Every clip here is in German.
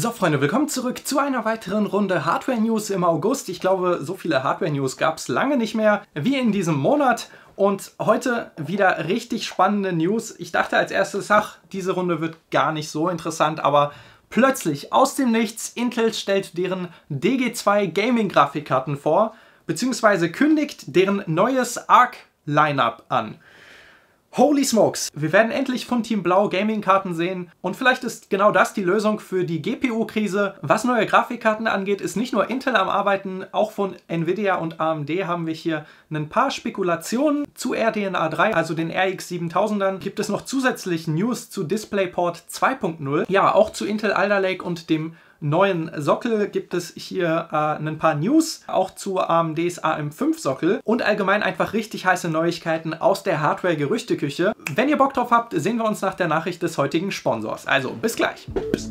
So Freunde, willkommen zurück zu einer weiteren Runde Hardware News im August. Ich glaube, so viele Hardware News gab es lange nicht mehr wie in diesem Monat. Und heute wieder richtig spannende News. Ich dachte als erstes, ach, diese Runde wird gar nicht so interessant, aber plötzlich aus dem Nichts, Intel stellt deren DG2 Gaming Grafikkarten vor, beziehungsweise kündigt deren neues Arc-Lineup an. Holy smokes! Wir werden endlich von Team Blau Gaming-Karten sehen und vielleicht ist genau das die Lösung für die GPU-Krise. Was neue Grafikkarten angeht, ist nicht nur Intel am Arbeiten, auch von Nvidia und AMD haben wir hier ein paar Spekulationen zu RDNA 3, also den RX 7000ern. Gibt es noch zusätzlich News zu DisplayPort 2.0, ja, auch zu Intel Alder Lake und dem neuen Sockel gibt es hier ein paar News, auch zu AMDs AM5 Sockel und allgemein einfach richtig heiße Neuigkeiten aus der Hardware-Gerüchteküche. Wenn ihr Bock drauf habt, sehen wir uns nach der Nachricht des heutigen Sponsors. Also, bis gleich. Tschüss.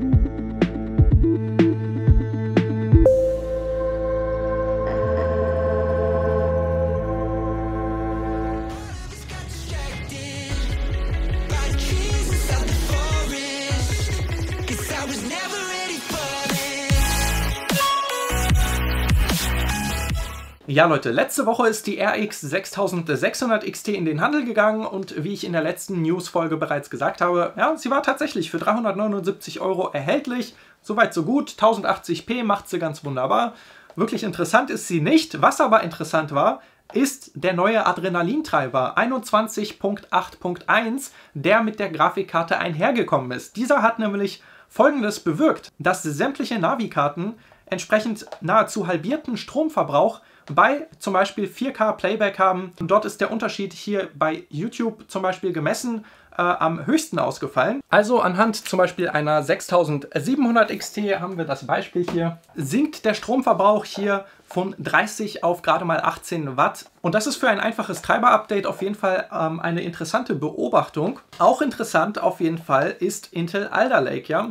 Ja Leute, letzte Woche ist die RX 6600 XT in den Handel gegangen und wie ich in der letzten News-Folge bereits gesagt habe, ja, sie war tatsächlich für 379 € erhältlich. Soweit so gut, 1080p macht sie ganz wunderbar. Wirklich interessant ist sie nicht. Was aber interessant war, ist der neue Adrenalin-Treiber 21.8.1, der mit der Grafikkarte einhergekommen ist. Dieser hat nämlich Folgendes bewirkt, dass sämtliche Navi-Karten entsprechend nahezu halbierten Stromverbrauch bei zum Beispiel 4K Playback haben. Und dort ist der Unterschied hier bei YouTube zum Beispiel gemessen am höchsten ausgefallen. Also anhand zum Beispiel einer 6700 XT haben wir das Beispiel hier. Sinkt der Stromverbrauch hier von 30 auf gerade mal 18 Watt. Und das ist für ein einfaches Treiber-Update auf jeden Fall eine interessante Beobachtung. Auch interessant auf jeden Fall ist Intel Alder Lake, ja.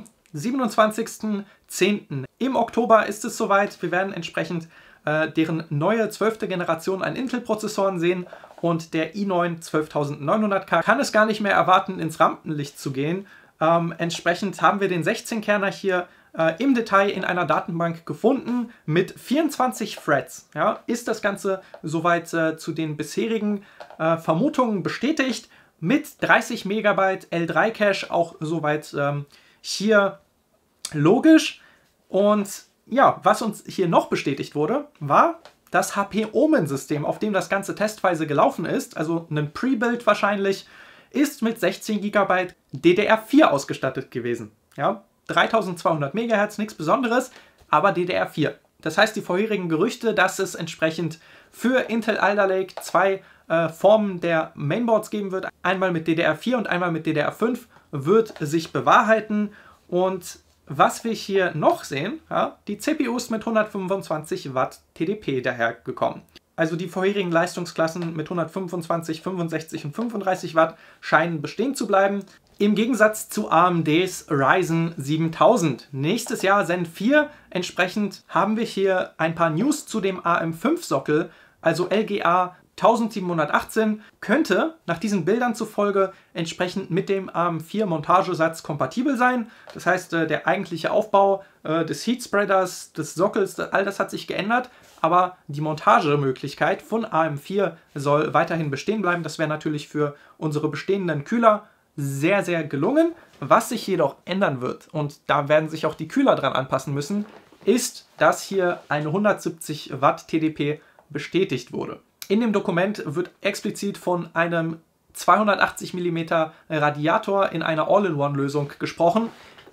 27.10. Im Oktober ist es soweit. Wir werden entsprechend deren neue 12. Generation an Intel-Prozessoren sehen und der i9 12900K kann es gar nicht mehr erwarten, ins Rampenlicht zu gehen. Entsprechend haben wir den 16-Kerner hier im Detail in einer Datenbank gefunden mit 24 Threads. Ja, ist das Ganze soweit zu den bisherigen Vermutungen bestätigt mit 30 MB L3-Cache auch soweit hier logisch. Und ja, was uns hier noch bestätigt wurde, war das HP-Omen-System, auf dem das Ganze testweise gelaufen ist, also ein Pre-Build wahrscheinlich, ist mit 16 GB DDR4 ausgestattet gewesen. Ja, 3200 MHz, nichts Besonderes, aber DDR4. Das heißt, die vorherigen Gerüchte, dass es entsprechend für Intel Alder Lake zwei Formen der Mainboards geben wird, einmal mit DDR4 und einmal mit DDR5, wird sich bewahrheiten. Und was wir hier noch sehen, ja, die CPU ist mit 125 Watt TDP dahergekommen. Also die vorherigen Leistungsklassen mit 125, 65 und 35 Watt scheinen bestehen zu bleiben. Im Gegensatz zu AMDs Ryzen 7000. Nächstes Jahr Zen 4. Entsprechend haben wir hier ein paar News zu dem AM5-Sockel, also LGA 1718 könnte nach diesen Bildern zufolge entsprechend mit dem AM4 Montagesatz kompatibel sein. Das heißt, der eigentliche Aufbau des Heatspreaders, des Sockels, all das hat sich geändert, aber die Montagemöglichkeit von AM4 soll weiterhin bestehen bleiben. Das wäre natürlich für unsere bestehenden Kühler sehr, sehr gelungen. Was sich jedoch ändern wird, und da werden sich auch die Kühler dran anpassen müssen, ist, dass hier eine 170 Watt TDP bestätigt wurde. In dem Dokument wird explizit von einem 280 mm Radiator in einer All-in-One-Lösung gesprochen.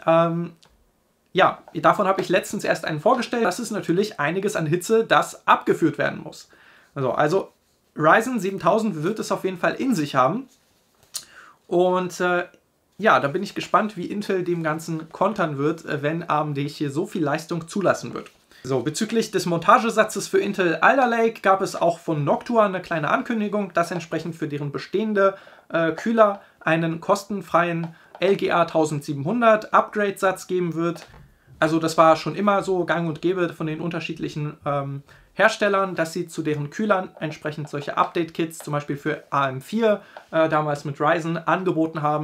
Ja, davon habe ich letztens erst einen vorgestellt. Das ist natürlich einiges an Hitze, das abgeführt werden muss. Also Ryzen 7000 wird es auf jeden Fall in sich haben. Und ja, da bin ich gespannt, wie Intel dem Ganzen kontern wird, wenn AMD hier so viel Leistung zulassen wird. So, bezüglich des Montagesatzes für Intel Alder Lake gab es auch von Noctua eine kleine Ankündigung, dass entsprechend für deren bestehende Kühler einen kostenfreien LGA 1700 Upgrade-Satz geben wird. Also das war schon immer so gang und gäbe von den unterschiedlichen Herstellern, dass sie zu deren Kühlern entsprechend solche Update-Kits, zum Beispiel für AM4, damals mit Ryzen, angeboten haben.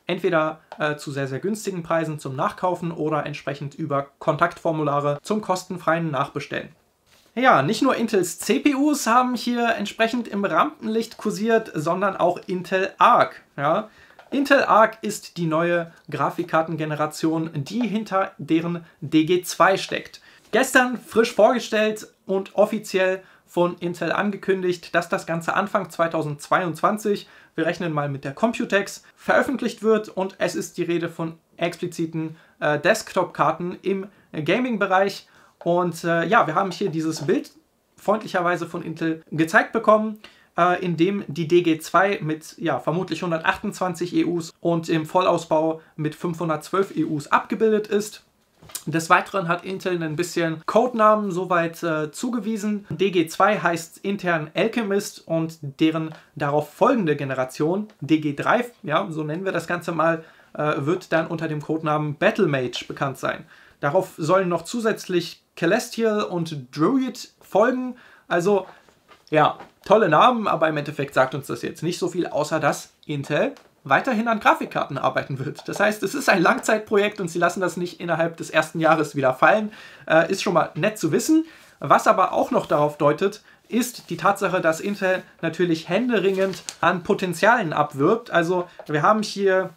entweder zu sehr, sehr günstigen Preisen zum Nachkaufen oder entsprechend über Kontaktformulare zum kostenfreien Nachbestellen. Ja, nicht nur Intels CPUs haben hier entsprechend im Rampenlicht kursiert, sondern auch Intel Arc. Ja. Intel Arc ist die neue Grafikkartengeneration, die hinter deren DG2 steckt. Gestern frisch vorgestellt und offiziell von Intel angekündigt, dass das Ganze Anfang 2022, wir rechnen mal mit der Computex, veröffentlicht wird, und es ist die Rede von expliziten Desktop-Karten im Gaming-Bereich. Und ja, wir haben hier dieses Bild freundlicherweise von Intel gezeigt bekommen, in dem die DG2 mit vermutlich 128 EUs und im Vollausbau mit 512 EUs abgebildet ist. Des Weiteren hat Intel ein bisschen Codenamen soweit zugewiesen. DG2 heißt intern Alchemist und deren darauf folgende Generation, DG3, ja, so nennen wir das Ganze mal, wird dann unter dem Codenamen Battlemage bekannt sein. Darauf sollen noch zusätzlich Celestial und Druid folgen. Also, ja, tolle Namen, aber im Endeffekt sagt uns das jetzt nicht so viel, außer dass Intel weiterhin an Grafikkarten arbeiten wird. Das heißt, es ist ein Langzeitprojekt und sie lassen das nicht innerhalb des ersten Jahres wieder fallen. Ist schon mal nett zu wissen. Was aber auch noch darauf deutet, ist die Tatsache, dass Intel natürlich händeringend an Potenzialen abwirbt. Also wir haben hier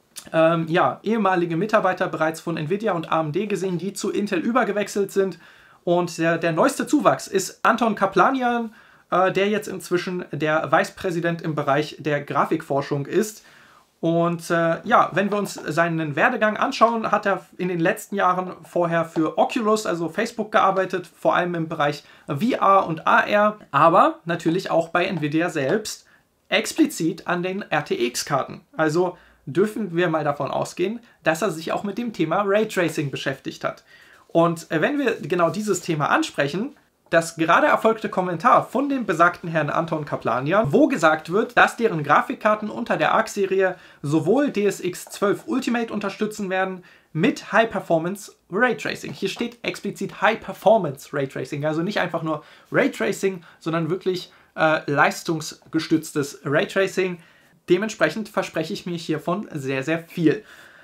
ehemalige Mitarbeiter bereits von Nvidia und AMD gesehen, die zu Intel übergewechselt sind. Und der neueste Zuwachs ist Anton Kaplanian, der jetzt inzwischen der Vicepräsident im Bereich der Grafikforschung ist. Und wenn wir uns seinen Werdegang anschauen, hat er in den letzten Jahren vorher für Oculus, also Facebook, gearbeitet, vor allem im Bereich VR und AR, aber natürlich auch bei Nvidia selbst, explizit an den RTX-Karten. Also dürfen wir mal davon ausgehen, dass er sich auch mit dem Thema Raytracing beschäftigt hat. Und wenn wir genau dieses Thema ansprechen, das gerade erfolgte Kommentar von dem besagten Herrn Anton Kaplanian, wo gesagt wird, dass deren Grafikkarten unter der Arc-Serie sowohl DSX 12 Ultimate unterstützen werden mit High Performance Raytracing. Hier steht explizit High Performance Raytracing, also nicht einfach nur Raytracing, sondern wirklich leistungsgestütztes Raytracing. Dementsprechend verspreche ich mir hiervon sehr, sehr viel.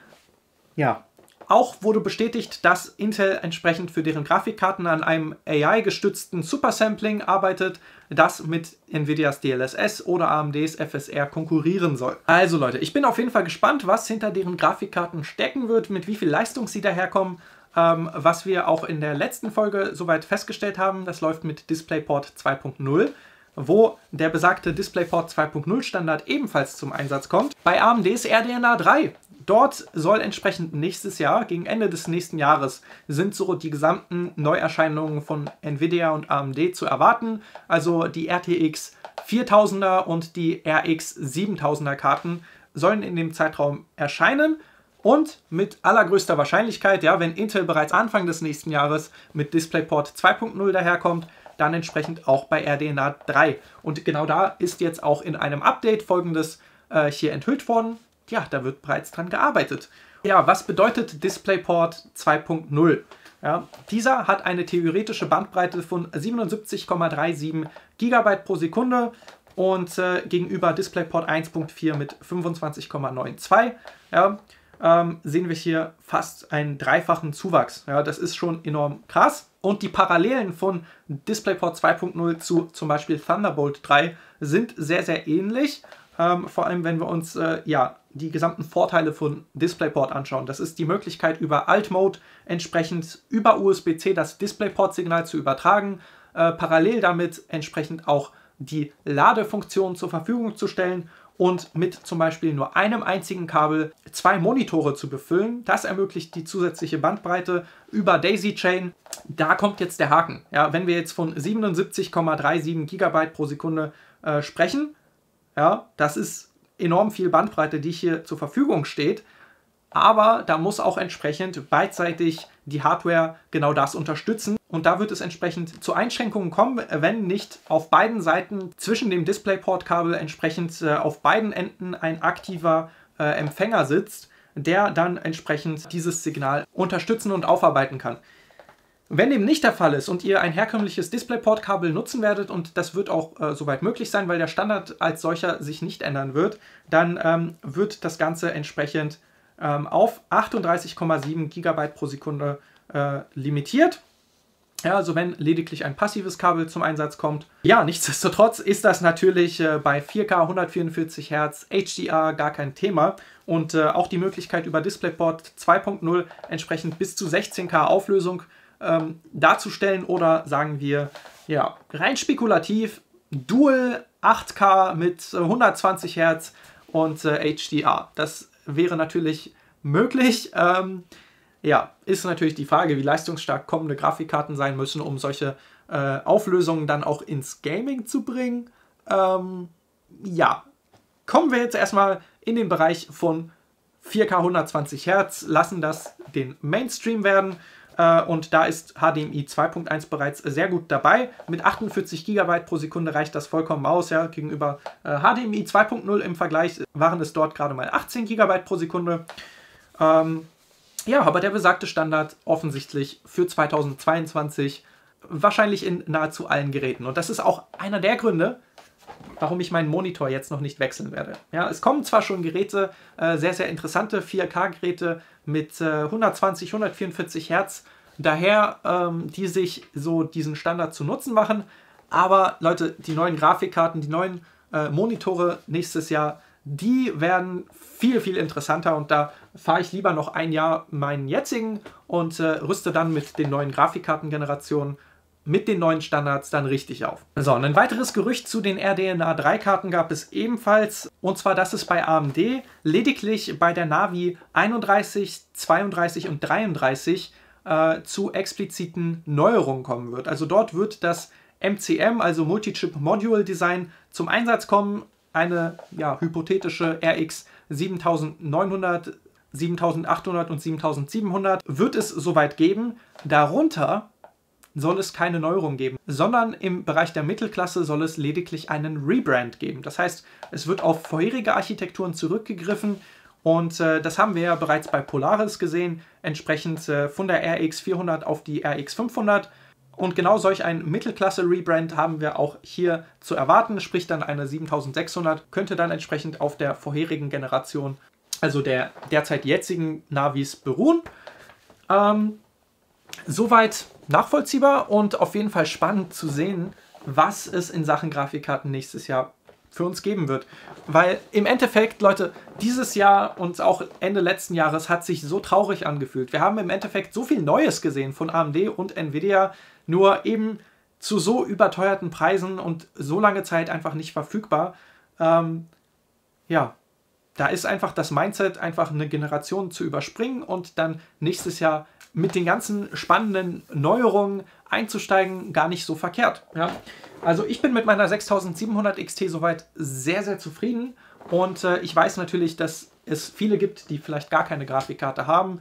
Ja. Auch wurde bestätigt, dass Intel entsprechend für deren Grafikkarten an einem AI-gestützten Supersampling arbeitet, das mit Nvidias DLSS oder AMDs FSR konkurrieren soll. Also Leute, ich bin auf jeden Fall gespannt, was hinter deren Grafikkarten stecken wird, mit wie viel Leistung sie daherkommen. Was wir auch in der letzten Folge soweit festgestellt haben, das läuft mit DisplayPort 2.0. Wo der besagte DisplayPort 2.0 Standard ebenfalls zum Einsatz kommt. Bei AMDs RDNA 3. Dort soll entsprechend nächstes Jahr, gegen Ende des nächsten Jahres, sind so die gesamten Neuerscheinungen von Nvidia und AMD zu erwarten. Also die RTX 4000er und die RX 7000er Karten sollen in dem Zeitraum erscheinen. Und mit allergrößter Wahrscheinlichkeit, ja, wenn Intel bereits Anfang des nächsten Jahres mit DisplayPort 2.0 daherkommt, dann entsprechend auch bei RDNA 3. Und genau da ist jetzt auch in einem Update Folgendes hier enthüllt worden. Ja, da wird bereits dran gearbeitet. Ja, was bedeutet DisplayPort 2.0? Ja, dieser hat eine theoretische Bandbreite von 77,37 GB pro Sekunde und gegenüber DisplayPort 1.4 mit 25,92 sehen wir hier fast einen dreifachen Zuwachs. Ja, das ist schon enorm krass. Und die Parallelen von DisplayPort 2.0 zu zum Beispiel Thunderbolt 3 sind sehr, sehr ähnlich. Vor allem, wenn wir uns die gesamten Vorteile von DisplayPort anschauen. Das ist die Möglichkeit, über Alt-Mode entsprechend über USB-C das DisplayPort-Signal zu übertragen, parallel damit entsprechend auch die Ladefunktion zur Verfügung zu stellen und mit zum Beispiel nur einem einzigen Kabel 2 Monitore zu befüllen. Das ermöglicht die zusätzliche Bandbreite über Daisy Chain. Da kommt jetzt der Haken. Ja, wenn wir jetzt von 77,37 GB pro Sekunde sprechen, ja, das ist enorm viel Bandbreite, die hier zur Verfügung steht. Aber da muss auch entsprechend beidseitig die Hardware genau das unterstützen. Und da wird es entsprechend zu Einschränkungen kommen, wenn nicht auf beiden Seiten zwischen dem DisplayPort-Kabel entsprechend auf beiden Enden ein aktiver Empfänger sitzt, der dann entsprechend dieses Signal unterstützen und aufarbeiten kann. Wenn dem nicht der Fall ist und ihr ein herkömmliches DisplayPort-Kabel nutzen werdet, und das wird auch soweit möglich sein, weil der Standard als solcher sich nicht ändern wird, dann wird das Ganze entsprechend auf 38,7 GB pro Sekunde limitiert. Ja, also wenn lediglich ein passives Kabel zum Einsatz kommt. Ja, nichtsdestotrotz ist das natürlich bei 4K 144 Hertz HDR gar kein Thema. Und auch die Möglichkeit über DisplayPort 2.0 entsprechend bis zu 16K Auflösung darzustellen, oder sagen wir, ja, rein spekulativ, Dual 8K mit 120 Hertz und HDR. Das wäre natürlich möglich. Ja, ist natürlich die Frage, wie leistungsstark kommende Grafikkarten sein müssen, um solche Auflösungen dann auch ins Gaming zu bringen. Ja, kommen wir jetzt erstmal in den Bereich von 4K 120 Hertz, lassen das den Mainstream werden. Und da ist HDMI 2.1 bereits sehr gut dabei. Mit 48 GB pro Sekunde reicht das vollkommen aus. Ja. Gegenüber HDMI 2.0 im Vergleich waren es dort gerade mal 18 GB pro Sekunde. Ja, aber der besagte Standard offensichtlich für 2022 wahrscheinlich in nahezu allen Geräten. Und das ist auch einer der Gründe, warum ich meinen Monitor jetzt noch nicht wechseln werde. Ja, es kommen zwar schon Geräte, sehr, sehr interessante 4K-Geräte mit 120, 144 Hertz, daher, die sich so diesen Standard zu Nutzen machen. Aber Leute, die neuen Grafikkarten, die neuen Monitore nächstes Jahr, die werden viel, viel interessanter, und da fahre ich lieber noch ein Jahr meinen jetzigen und rüste dann mit den neuen Grafikkartengenerationen, mit den neuen Standards dann richtig auf. So, und ein weiteres Gerücht zu den RDNA 3-Karten gab es ebenfalls, und zwar, dass es bei AMD lediglich bei der Navi 31, 32 und 33 zu expliziten Neuerungen kommen wird. Also dort wird das MCM, also Multi-Chip Module Design, zum Einsatz kommen. Eine hypothetische RX 7900, 7800 und 7700 wird es soweit geben. Darunter soll es keine Neuerung geben, sondern im Bereich der Mittelklasse soll es lediglich einen Rebrand geben. Das heißt, es wird auf vorherige Architekturen zurückgegriffen, und das haben wir ja bereits bei Polaris gesehen, entsprechend von der RX 400 auf die RX 500. Und genau solch ein Mittelklasse-Rebrand haben wir auch hier zu erwarten, sprich dann eine 7600 könnte dann entsprechend auf der vorherigen Generation, also der derzeit jetzigen Navis, beruhen. Soweit nachvollziehbar und auf jeden Fall spannend zu sehen, was es in Sachen Grafikkarten nächstes Jahr für uns geben wird. Weil im Endeffekt, Leute, dieses Jahr und auch Ende letzten Jahres hat sich so traurig angefühlt. Wir haben im Endeffekt so viel Neues gesehen von AMD und Nvidia, nur eben zu so überteuerten Preisen und so lange Zeit einfach nicht verfügbar. Ja, da ist einfach das Mindset, einfach eine Generation zu überspringen und dann nächstes Jahr mit den ganzen spannenden Neuerungen einzusteigen, gar nicht so verkehrt. Ja? Also ich bin mit meiner 6700 XT soweit sehr, sehr zufrieden, und ich weiß natürlich, dass es viele gibt, die vielleicht gar keine Grafikkarte haben,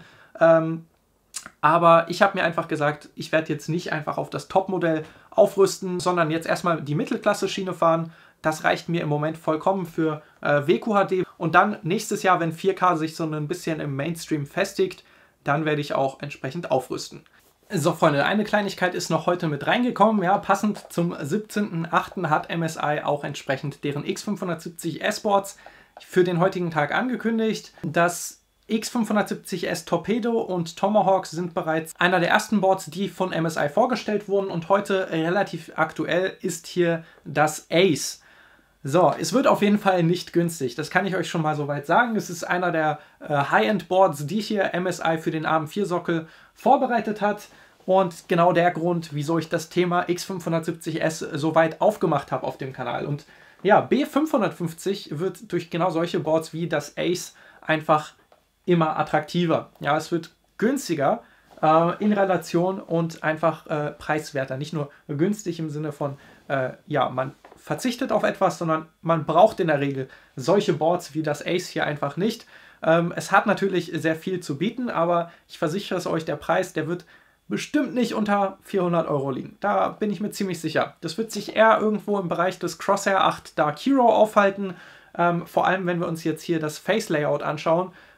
aber ich habe mir einfach gesagt, ich werde jetzt nicht einfach auf das Top-Modell aufrüsten, sondern jetzt erstmal die Mittelklasse-Schiene fahren. Das reicht mir im Moment vollkommen für WQHD, und dann nächstes Jahr, wenn 4K sich so ein bisschen im Mainstream festigt, dann werde ich auch entsprechend aufrüsten. So, Freunde, eine Kleinigkeit ist noch heute mit reingekommen. Ja, passend zum 17.08. hat MSI auch entsprechend deren X570S Boards für den heutigen Tag angekündigt. Das X570S Torpedo und Tomahawk sind bereits einer der ersten Boards, die von MSI vorgestellt wurden, und heute relativ aktuell ist hier das Ace. So, es wird auf jeden Fall nicht günstig, das kann ich euch schon mal soweit sagen. Es ist einer der High-End-Boards, die hier MSI für den AM4-Sockel vorbereitet hat, und genau der Grund, wieso ich das Thema X570S so weit aufgemacht habe auf dem Kanal. Und ja, B550 wird durch genau solche Boards wie das Ace einfach immer attraktiver. Ja, es wird günstiger in Relation und einfach preiswerter. Nicht nur günstig im Sinne von, ja, man verzichtet auf etwas, sondern man braucht in der Regel solche Boards wie das Ace hier einfach nicht. Es hat natürlich sehr viel zu bieten, aber ich versichere es euch, der Preis, der wird bestimmt nicht unter 400 € liegen. Da bin ich mir ziemlich sicher. Das wird sich eher irgendwo im Bereich des Crosshair 8 Dark Hero aufhalten. Vor allem, wenn wir uns jetzt hier das Face Layout anschauen,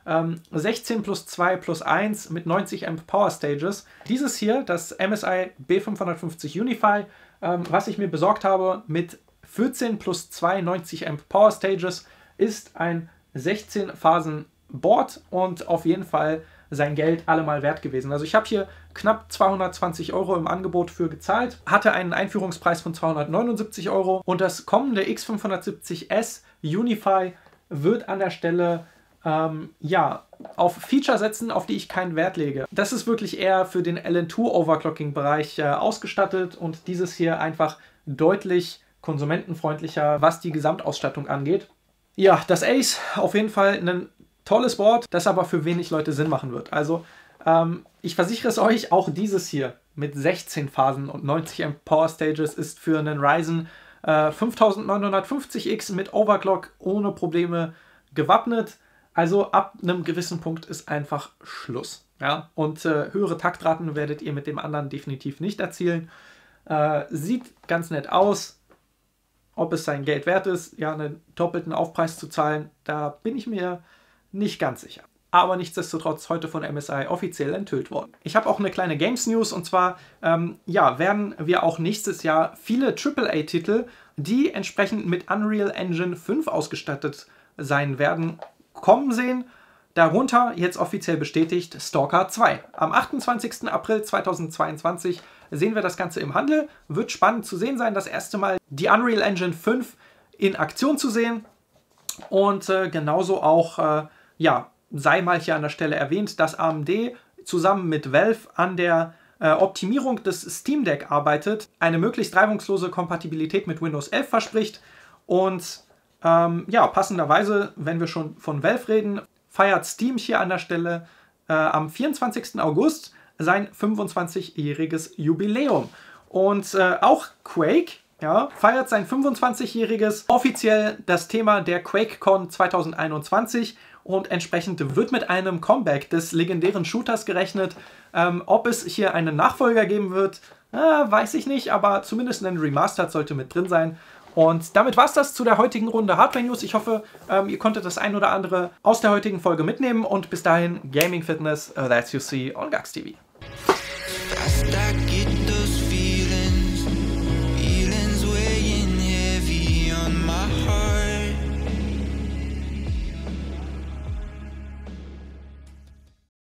16 plus 2 plus 1 mit 90 Amp Power Stages. Dieses hier, das MSI B550 Unify, was ich mir besorgt habe mit 14 plus 2 90 Amp Power Stages, ist ein 16 Phasen Board und auf jeden Fall sein Geld allemal wert gewesen. Also ich habe hier knapp 220 € im Angebot für gezahlt, hatte einen Einführungspreis von 279 € und das kommende X570S Unify wird an der Stelle ja, auf Feature setzen, auf die ich keinen Wert lege. Das ist wirklich eher für den LN2 Overclocking-Bereich ausgestattet und dieses hier einfach deutlich konsumentenfreundlicher, was die Gesamtausstattung angeht. Ja, das Ace, auf jeden Fall ein tolles Board, das aber für wenig Leute Sinn machen wird. Also, ich versichere es euch, auch dieses hier mit 16 Phasen und 90 Amp Power Stages ist für einen Ryzen 5950X mit Overclock ohne Probleme gewappnet. Also ab einem gewissen Punkt ist einfach Schluss. Ja? Und höhere Taktraten werdet ihr mit dem anderen definitiv nicht erzielen. Sieht ganz nett aus. Ob es sein Geld wert ist, ja, einen doppelten Aufpreis zu zahlen, da bin ich mir nicht ganz sicher. Aber nichtsdestotrotz heute von MSI offiziell enthüllt worden. Ich habe auch eine kleine Games News und zwar ja, werden wir auch nächstes Jahr viele AAA-Titel, die entsprechend mit Unreal Engine 5 ausgestattet sein werden, kommen sehen. Darunter jetzt offiziell bestätigt Stalker 2. Am 28. April 2022 sehen wir das Ganze im Handel. Wird spannend zu sehen sein, das erste Mal die Unreal Engine 5 in Aktion zu sehen. Und genauso auch, ja, sei mal hier an der Stelle erwähnt, dass AMD zusammen mit Valve an der Optimierung des Steam Deck arbeitet, eine möglichst reibungslose Kompatibilität mit Windows 11 verspricht und ja, passenderweise, wenn wir schon von Valve reden, feiert Steam hier an der Stelle am 24. August sein 25-jähriges Jubiläum. Und auch Quake, ja, feiert sein 25-jähriges, offiziell das Thema der QuakeCon 2021 und entsprechend wird mit einem Comeback des legendären Shooters gerechnet. Ob es hier einen Nachfolger geben wird, weiß ich nicht, aber zumindest ein Remastered sollte mit drin sein. Und damit war es das zu der heutigen Runde Hardware News. Ich hoffe, ihr konntet das ein oder andere aus der heutigen Folge mitnehmen. Und bis dahin, Gaming Fitness, that's you see on GAX TV.